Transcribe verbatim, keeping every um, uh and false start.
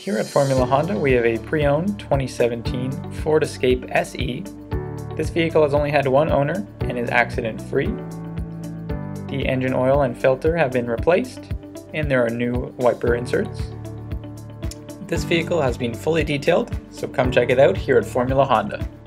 Here at Formula Honda, we have a pre-owned twenty seventeen Ford Escape S E. This vehicle has only had one owner and is accident-free. The engine oil and filter have been replaced, and there are new wiper inserts. This vehicle has been fully detailed, so come check it out here at Formula Honda.